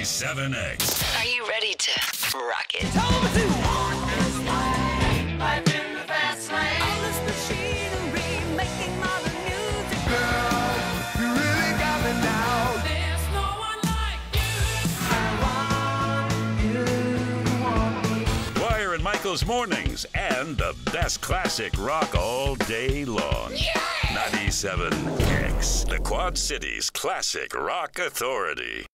97X. Are you ready to rock it? Wire and Michael's mornings and the best classic rock all day long. Yeah! 97X, the Quad Cities Classic Rock Authority.